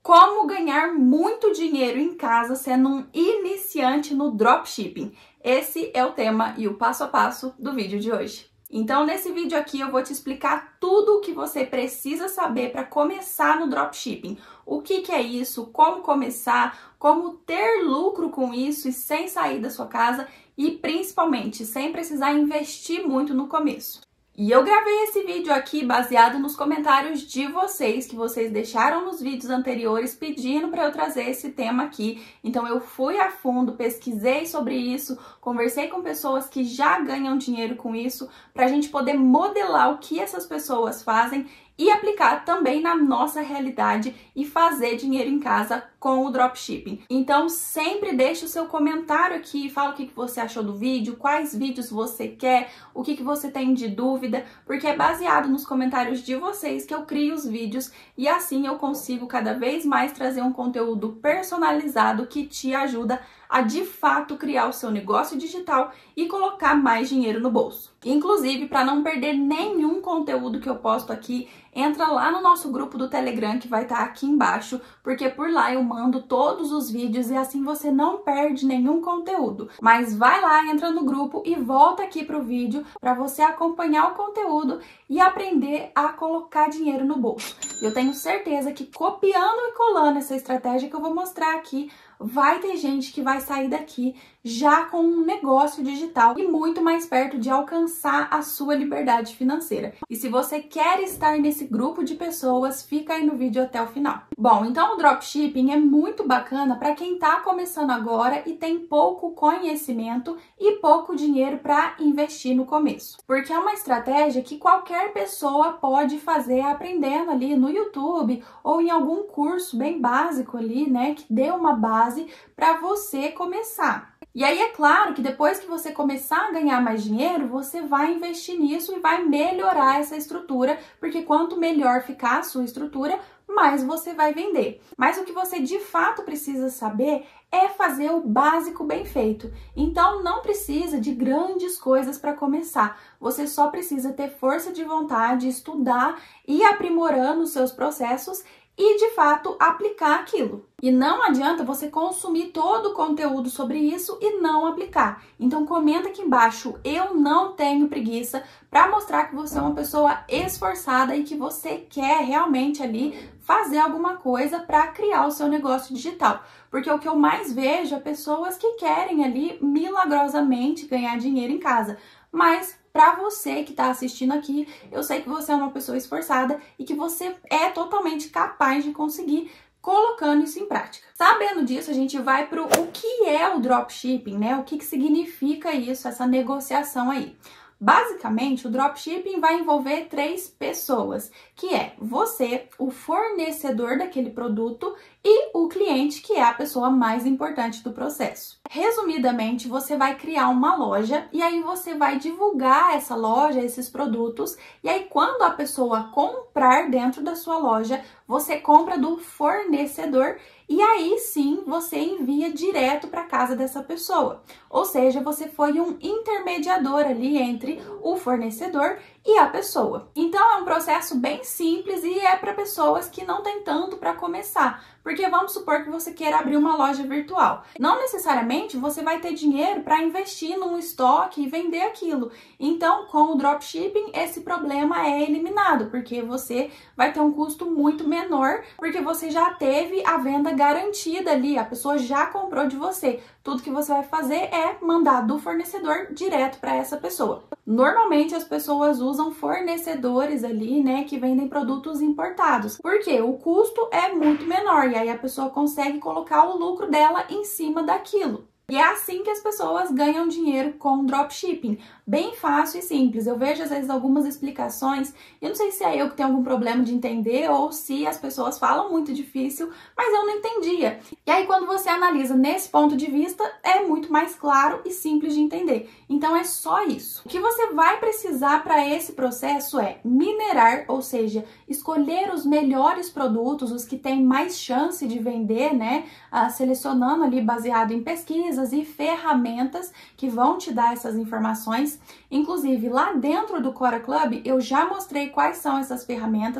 Como ganhar muito dinheiro em casa sendo um iniciante no dropshipping? Esse é o tema e o passo a passo do vídeo de hoje. Então, nesse vídeo aqui eu vou te explicar tudo o que você precisa saber para começar no dropshipping. O que é isso, como começar, como ter lucro com isso e sem sair da sua casa e principalmente sem precisar investir muito no começo. E eu gravei esse vídeo aqui baseado nos comentários de vocês, que vocês deixaram nos vídeos anteriores pedindo para eu trazer esse tema aqui. Então eu fui a fundo, pesquisei sobre isso, conversei com pessoas que já ganham dinheiro com isso, para a gente poder modelar o que essas pessoas fazem e aplicar também na nossa realidade e fazer dinheiro em casa com o dropshipping. Então sempre deixe o seu comentário aqui, fala o que você achou do vídeo, quais vídeos você quer, o que você tem de dúvida, porque é baseado nos comentários de vocês que eu crio os vídeos e assim eu consigo cada vez mais trazer um conteúdo personalizado que te ajuda a de fato criar o seu negócio digital e colocar mais dinheiro no bolso. Inclusive, para não perder nenhum conteúdo que eu posto aqui, entra lá no nosso grupo do Telegram que vai estar aqui embaixo, porque por lá eu mando todos os vídeos e assim você não perde nenhum conteúdo. Mas vai lá, entra no grupo e volta aqui para o vídeo para você acompanhar o conteúdo e aprender a colocar dinheiro no bolso. Eu tenho certeza que copiando e colando essa estratégia que eu vou mostrar aqui, vai ter gente que vai sair daqui já com um negócio digital e muito mais perto de alcançar a sua liberdade financeira. E se você quer estar nesse grupo de pessoas, fica aí no vídeo até o final. Bom, então o dropshipping é muito bacana para quem está começando agora e tem pouco conhecimento e pouco dinheiro para investir no começo. Porque é uma estratégia que qualquer pessoa pode fazer aprendendo ali no YouTube ou em algum curso bem básico ali, né, que dê uma base para você começar. E aí é claro que depois que você começar a ganhar mais dinheiro, você vai investir nisso e vai melhorar essa estrutura, porque quanto melhor ficar a sua estrutura, mais você vai vender. Mas o que você de fato precisa saber é fazer o básico bem feito. Então não precisa de grandes coisas para começar. Você só precisa ter força de vontade, estudar e aprimorando os seus processos e de fato aplicar aquilo. E não adianta você consumir todo o conteúdo sobre isso e não aplicar. Então comenta aqui embaixo, eu não tenho preguiça, para mostrar que você é uma pessoa esforçada e que você quer realmente ali fazer alguma coisa para criar o seu negócio digital. Porque o que eu mais vejo é pessoas que querem ali milagrosamente ganhar dinheiro em casa. Mas para você que está assistindo aqui, eu sei que você é uma pessoa esforçada e que você é totalmente capaz de conseguir colocando isso em prática. Sabendo disso, a gente vai para o que é o dropshipping, né? O que significa isso, essa negociação aí. Basicamente, o dropshipping vai envolver 3 pessoas, que é você, o fornecedor daquele produto e o cliente, que é a pessoa mais importante do processo. Resumidamente, você vai criar uma loja e aí você vai divulgar essa loja, esses produtos, e aí quando a pessoa comprar dentro da sua loja, você compra do fornecedor e aí sim você envia direto para casa dessa pessoa. Ou seja, você foi um intermediador ali entre o fornecedor e a pessoa. Então é um processo bem simples e é para pessoas que não têm tanto para começar. Porque vamos supor que você queira abrir uma loja virtual. Não necessariamente você vai ter dinheiro para investir num estoque e vender aquilo. Então, com o dropshipping, esse problema é eliminado, porque você vai ter um custo muito menor, porque você já teve a venda garantida ali, a pessoa já comprou de você. Tudo que você vai fazer é mandar do fornecedor direto para essa pessoa. Normalmente as pessoas usam fornecedores ali, né, que vendem produtos importados, porque o custo é muito menor e aí a pessoa consegue colocar o lucro dela em cima daquilo. E é assim que as pessoas ganham dinheiro com dropshipping. Bem fácil e simples. Eu vejo às vezes algumas explicações, eu não sei se é eu que tenho algum problema de entender ou se as pessoas falam muito difícil, mas eu não entendia. E aí quando você analisa nesse ponto de vista, é muito mais claro e simples de entender. Então é só isso. O que você vai precisar para esse processo é minerar, ou seja, escolher os melhores produtos, os que têm mais chance de vender, né? Selecionando ali baseado em pesquisas e ferramentas que vão te dar essas informações. Inclusive, lá dentro do Quora Club, eu já mostrei quais são essas ferramentas,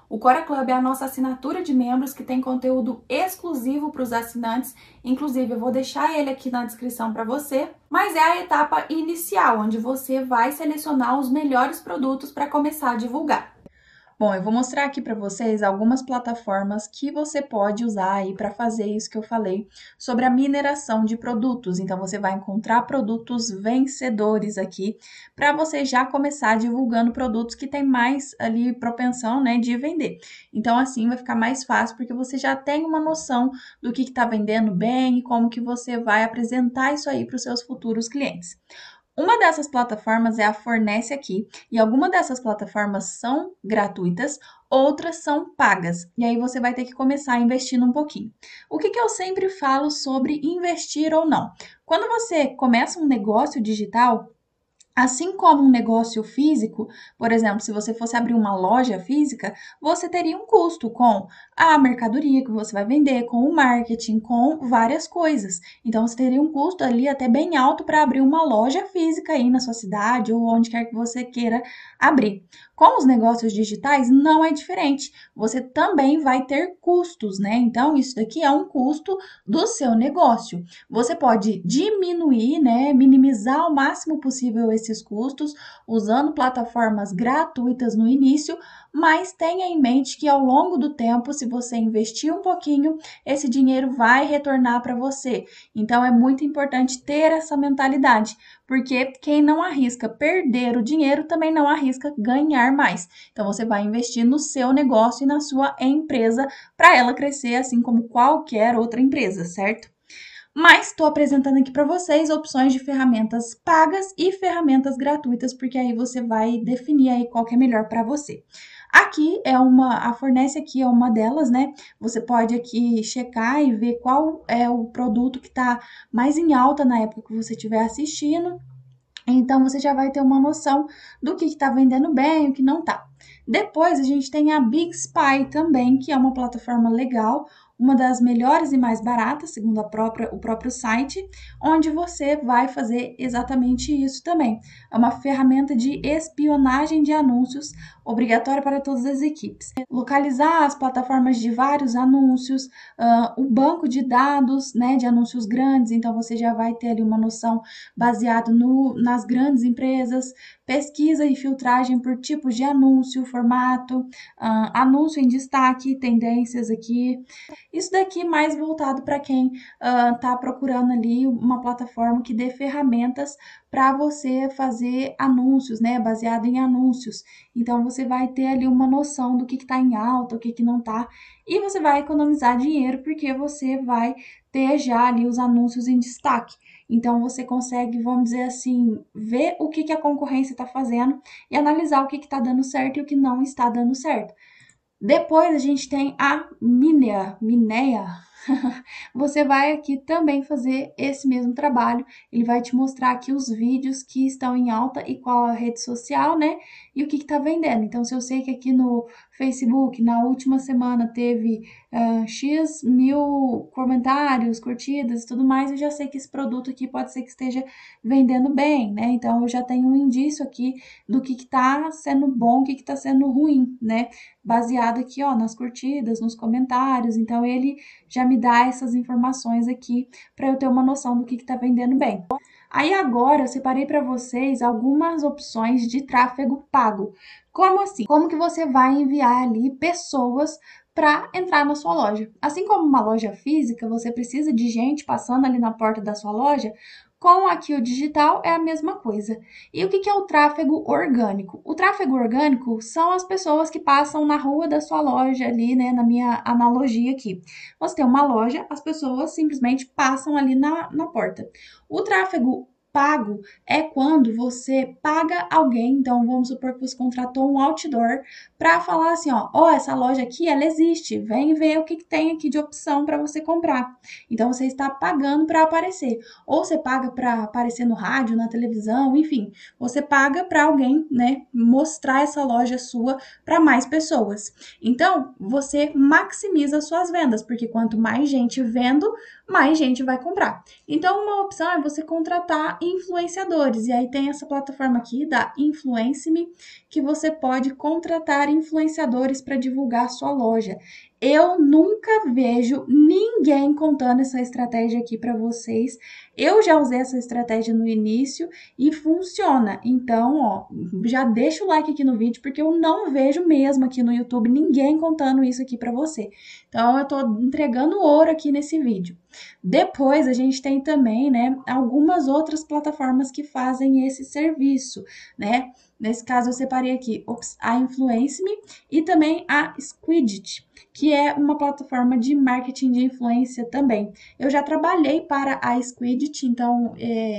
O Cora Club é a nossa assinatura de membros que tem conteúdo exclusivo para os assinantes. Inclusive, eu vou deixar ele aqui na descrição para você. Mas é a etapa inicial, onde você vai selecionar os melhores produtos para começar a divulgar. Bom, eu vou mostrar aqui para vocês algumas plataformas que você pode usar aí para fazer isso que eu falei sobre a mineração de produtos. Então, você vai encontrar produtos vencedores aqui para você já começar divulgando produtos que tem mais ali propensão, né, de vender. Então, assim vai ficar mais fácil porque você já tem uma noção do que está vendendo bem e como que você vai apresentar isso aí para os seus futuros clientes. Uma dessas plataformas é a Fornece Aqui, e algumas dessas plataformas são gratuitas, outras são pagas. E aí você vai ter que começar investindo um pouquinho. O que eu sempre falo sobre investir ou não? Quando você começa um negócio digital, assim como um negócio físico, por exemplo, se você fosse abrir uma loja física, você teria um custo com a mercadoria que você vai vender, com o marketing, com várias coisas. Então, você teria um custo ali até bem alto para abrir uma loja física aí na sua cidade ou onde quer que você queira abrir. Com os negócios digitais, não é diferente. Você também vai ter custos, né? Então, isso daqui é um custo do seu negócio. Você pode diminuir, né? Minimizar ao máximo possível esses custos, usando plataformas gratuitas no início, mas tenha em mente que ao longo do tempo, se você investir um pouquinho, esse dinheiro vai retornar para você. Então é muito importante ter essa mentalidade, porque quem não arrisca perder o dinheiro também não arrisca ganhar mais. Então você vai investir no seu negócio e na sua empresa para ela crescer assim como qualquer outra empresa, certo? Mas estou apresentando aqui para vocês opções de ferramentas pagas e ferramentas gratuitas, porque aí você vai definir aí qual que é melhor para você. Aqui é a Fornece Aqui é uma delas, né? Você pode aqui checar e ver qual é o produto que está mais em alta na época que você estiver assistindo. Então, você já vai ter uma noção do que está vendendo bem e o que não está. Depois, a gente tem a Big Spy também, que é uma plataforma legal, uma das melhores e mais baratas, segundo o próprio site, onde você vai fazer exatamente isso também. É uma ferramenta de espionagem de anúncios obrigatória para todas as equipes. Localizar as plataformas de vários anúncios, o banco de dados, né, de anúncios grandes, então você já vai ter ali uma noção baseada nas grandes empresas, pesquisa e filtragem por tipos de anúncio, formato, anúncio em destaque, tendências aqui. Isso daqui mais voltado para quem está procurando ali uma plataforma que dê ferramentas para você fazer anúncios, né, baseado em anúncios. Então, você vai ter ali uma noção do que está em alta, o que não está, e você vai economizar dinheiro porque você vai ter já ali os anúncios em destaque. Então, você consegue, vamos dizer assim, ver o que a concorrência está fazendo e analisar o que está dando certo e o que não está dando certo. Depois, a gente tem a Mineia. Você vai aqui também fazer esse mesmo trabalho. Ele vai te mostrar aqui os vídeos que estão em alta e qual a rede social, né? E o que está vendendo. Então, se eu sei que aqui no Facebook, na última semana, teve X mil comentários, curtidas e tudo mais, eu já sei que esse produto aqui pode ser que esteja vendendo bem, né? Então, eu já tenho um indício aqui do que está sendo bom, o que está sendo ruim, né? Baseado aqui, ó, nas curtidas, nos comentários. Então, ele já me dá essas informações aqui para eu ter uma noção do que está vendendo bem. Aí agora eu separei para vocês algumas opções de tráfego pago. Como assim? Como que você vai enviar ali pessoas para entrar na sua loja? Assim como uma loja física, você precisa de gente passando ali na porta da sua loja. Com aqui o digital é a mesma coisa. E o que é o tráfego orgânico? O tráfego orgânico são as pessoas que passam na rua da sua loja ali, né? Na minha analogia aqui. Você tem uma loja, as pessoas simplesmente passam ali na porta. O tráfego pago é quando você paga alguém, então vamos supor que você contratou um outdoor para falar assim, ó, essa loja aqui, ela existe, vem ver o que tem aqui de opção para você comprar. Então você está pagando para aparecer, ou você paga para aparecer no rádio, na televisão, enfim, você paga para alguém, né, mostrar essa loja sua para mais pessoas. Então você maximiza suas vendas, porque quanto mais gente vendo, mais gente vai comprar. Então uma opção é você contratar influenciadores. E aí tem essa plataforma aqui da Influence.me, que você pode contratar influenciadores para divulgar a sua loja. Eu nunca vejo ninguém contando essa estratégia aqui para vocês. Eu já usei essa estratégia no início e funciona. Então, ó, já deixa o like aqui no vídeo, porque eu não vejo mesmo aqui no YouTube ninguém contando isso aqui para você. Então, eu tô entregando ouro aqui nesse vídeo. Depois, a gente tem também, né, algumas outras plataformas que fazem esse serviço, né? Nesse caso, eu separei aqui a Influence.me e também a Squidit, que é uma plataforma de marketing de influência também. Eu já trabalhei para a Squidit, então,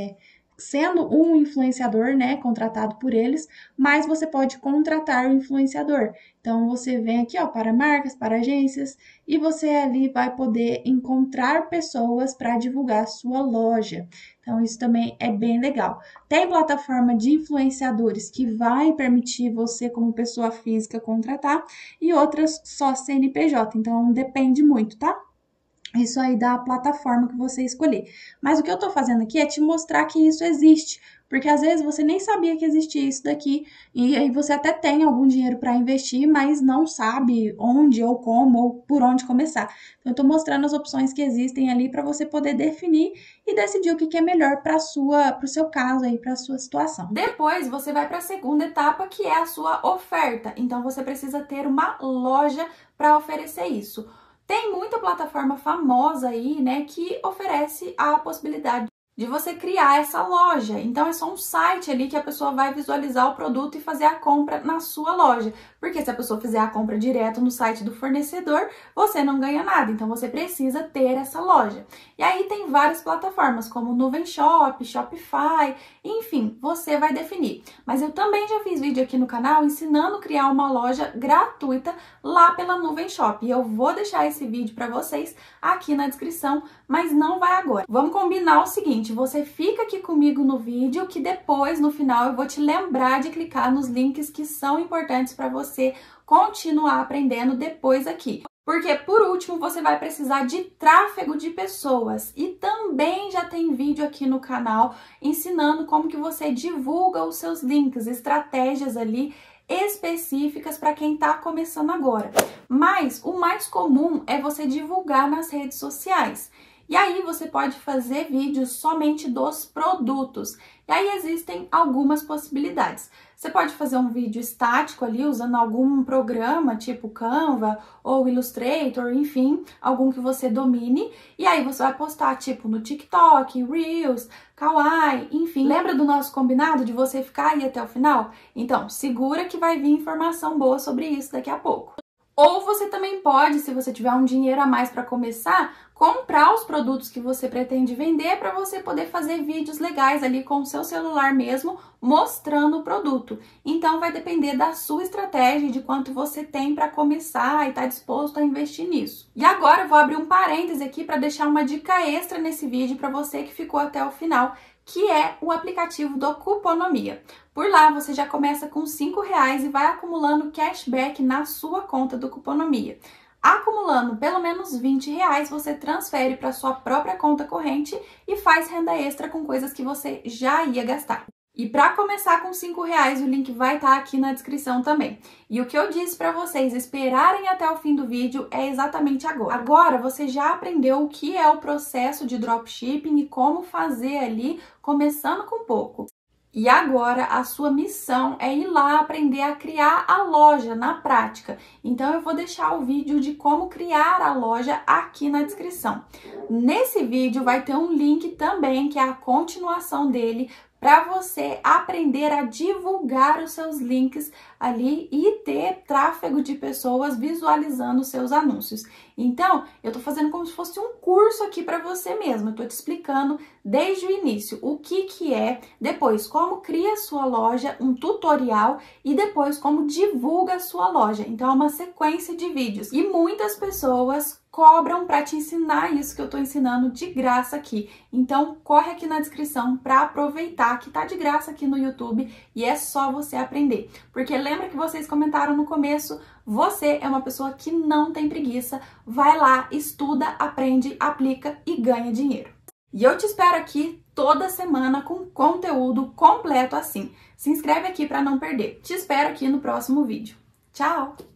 sendo um influenciador, né, contratado por eles, mas você pode contratar o influenciador. Então, você vem aqui, ó, para marcas, para agências, e você ali vai poder encontrar pessoas para divulgar a sua loja. Então, isso também é bem legal. Tem plataforma de influenciadores que vai permitir você, como pessoa física, contratar, e outras só CNPJ. Então, depende muito, tá? Isso aí da plataforma que você escolher. Mas o que eu tô fazendo aqui é te mostrar que isso existe, porque às vezes você nem sabia que existia isso daqui, e aí você até tem algum dinheiro para investir, mas não sabe onde ou como ou por onde começar. Então eu tô mostrando as opções que existem ali para você poder definir e decidir o que é melhor para o seu caso aí, para sua situação. Depois você vai para a segunda etapa, que é a sua oferta. Então você precisa ter uma loja para oferecer isso. Tem muita plataforma famosa aí, né, que oferece a possibilidade de você criar essa loja. Então é só um site ali que a pessoa vai visualizar o produto e fazer a compra na sua loja. Porque se a pessoa fizer a compra direto no site do fornecedor, você não ganha nada. Então você precisa ter essa loja. E aí tem várias plataformas, como Nuvem Shop, Shopify, enfim, você vai definir. Mas eu também já fiz vídeo aqui no canal ensinando a criar uma loja gratuita lá pela Nuvem Shop. E eu vou deixar esse vídeo para vocês aqui na descrição, mas não vai agora. Vamos combinar o seguinte, você fica aqui comigo no vídeo, que depois, no final, eu vou te lembrar de clicar nos links que são importantes para você continuar aprendendo depois aqui. Porque, por último, você vai precisar de tráfego de pessoas. E também já tem vídeo aqui no canal ensinando como que você divulga os seus links, estratégias ali específicas para quem está começando agora. Mas o mais comum é você divulgar nas redes sociais. E aí você pode fazer vídeos somente dos produtos. E aí existem algumas possibilidades. Você pode fazer um vídeo estático ali usando algum programa, tipo Canva ou Illustrator, enfim, algum que você domine. E aí você vai postar tipo no TikTok, Reels, Kawaii, enfim. Lembra do nosso combinado de você ficar aí até o final? Então, segura que vai vir informação boa sobre isso daqui a pouco. Ou você também pode, se você tiver um dinheiro a mais para começar, comprar os produtos que você pretende vender para você poder fazer vídeos legais ali com o seu celular mesmo, mostrando o produto. Então vai depender da sua estratégia e de quanto você tem para começar e está disposto a investir nisso. E agora eu vou abrir um parêntese aqui para deixar uma dica extra nesse vídeo para você que ficou até o final, que é o aplicativo do Cuponomia. Por lá, você já começa com R$5 e vai acumulando cashback na sua conta do Cuponomia. Acumulando pelo menos R$20, você transfere para sua própria conta corrente e faz renda extra com coisas que você já ia gastar. E para começar com R$5, o link vai estar aqui na descrição também. E o que eu disse para vocês esperarem até o fim do vídeo é exatamente agora. Agora você já aprendeu o que é o processo de dropshipping e como fazer ali, começando com pouco. E agora a sua missão é ir lá aprender a criar a loja na prática. Então eu vou deixar o vídeo de como criar a loja aqui na descrição. Nesse vídeo vai ter um link também, que é a continuação dele, para você aprender a divulgar os seus links ali e ter tráfego de pessoas visualizando os seus anúncios. Então, eu tô fazendo como se fosse um curso aqui para você mesmo. Eu tô te explicando desde o início o que é, depois como cria a sua loja, um tutorial e depois como divulga a sua loja. Então, é uma sequência de vídeos. E muitas pessoas cobram para te ensinar isso que eu tô ensinando de graça aqui. Então, corre aqui na descrição para aproveitar que tá de graça aqui no YouTube e é só você aprender. Porque lembra que vocês comentaram no começo, você é uma pessoa que não tem preguiça, vai lá, estuda, aprende, aplica e ganha dinheiro. E eu te espero aqui toda semana com conteúdo completo assim. Se inscreve aqui para não perder. Te espero aqui no próximo vídeo. Tchau!